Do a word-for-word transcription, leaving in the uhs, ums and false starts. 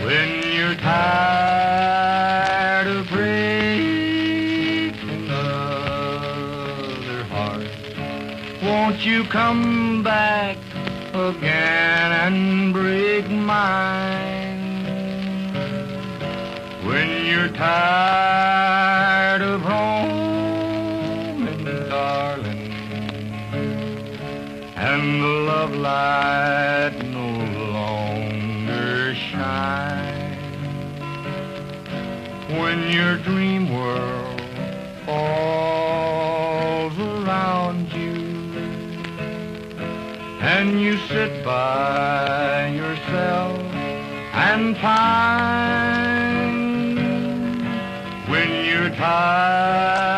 When you're tired of breaking other hearts, won't you come back again and break mine? When you're tired of roaming, darling, and the love light no longer shines, when your dream world falls around you and you sit by yourself and pine, when you're tired